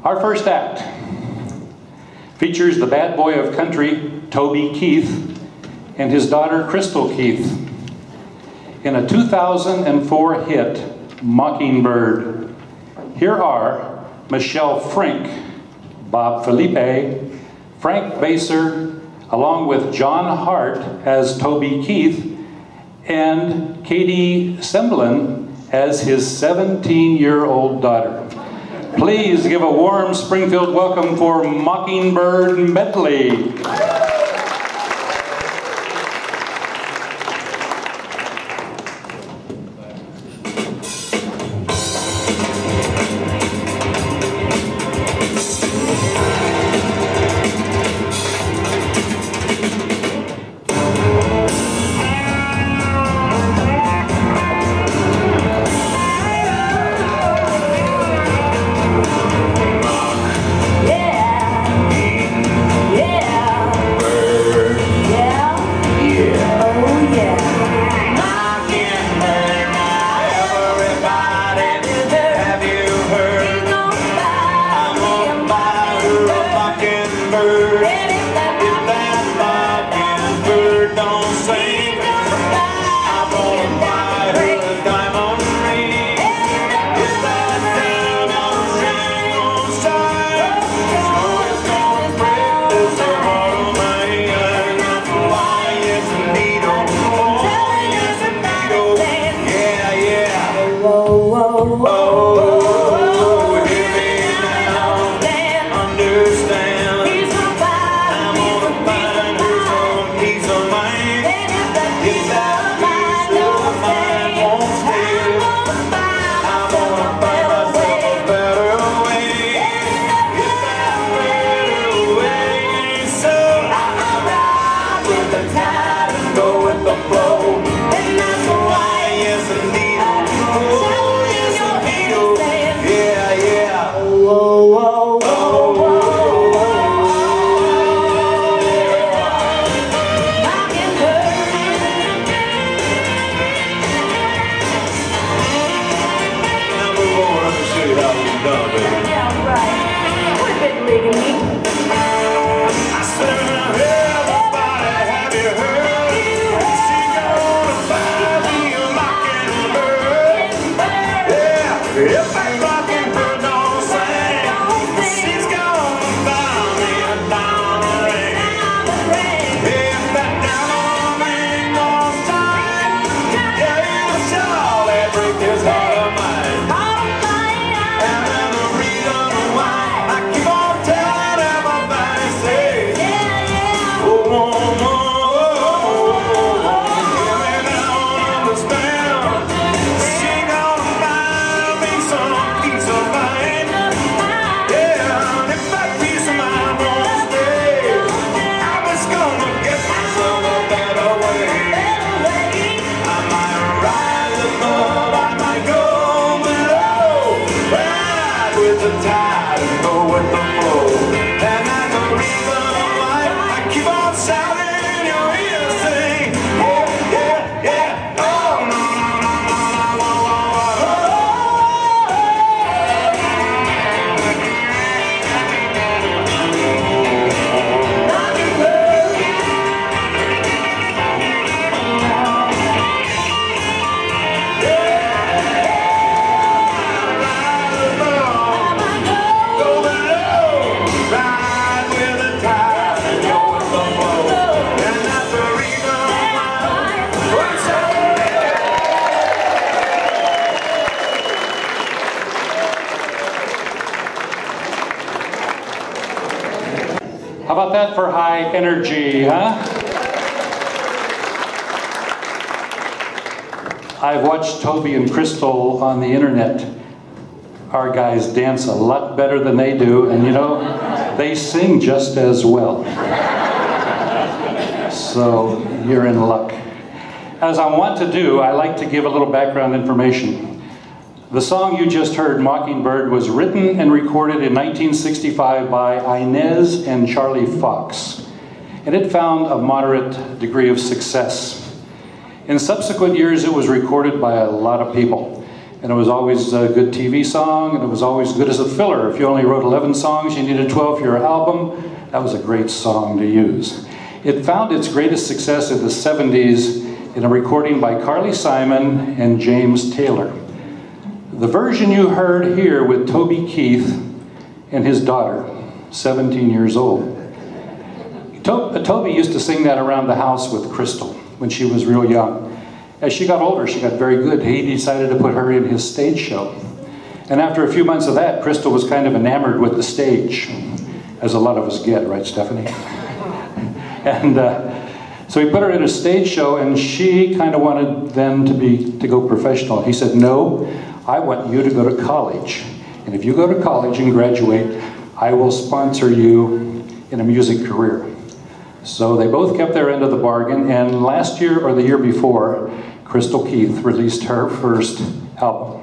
Our first act features the bad boy of country, Toby Keith, and his daughter, Crystal Keith, in a 2004 hit, Mockingbird. Here are Michelle Frink, Bob Felipe, Frank Baser, along with John Hart as Toby Keith, and Katie Semblin as his 17-year-old daughter. Please give a warm Springfield welcome for Mockingbird medley. How about that for high energy, huh? I've watched Toby and Crystal on the internet. Our guys dance a lot better than they do, and you know, they sing just as well. So you're in luck. As I want to do, I like to give a little background information. The song you just heard, Mockingbird, was written and recorded in 1965 by Inez and Charlie Fox, and it found a moderate degree of success. In subsequent years, it was recorded by a lot of people, and it was always a good TV song, and it was always good as a filler. If you only wrote 11 songs, you needed 12 for your album, that was a great song to use. It found its greatest success in the 70s in a recording by Carly Simon and James Taylor. The version you heard here with Toby Keith and his daughter, 17 years old. Toby used to sing that around the house with Crystal when she was real young. As she got older, she got very good. He decided to put her in his stage show. And after a few months of that, Crystal was kind of enamored with the stage, as a lot of us get, right, Stephanie? And so he put her in a stage show, and she kind of wanted them to go professional. He said, no, I want you to go to college. And if you go to college and graduate, I will sponsor you in a music career. So they both kept their end of the bargain, and last year or the year before, Crystal Keith released her first album.